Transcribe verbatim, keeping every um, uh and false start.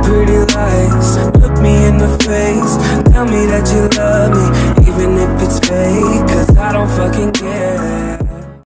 pretty lies. Look me in the face, tell me that you love me, even if it's fake.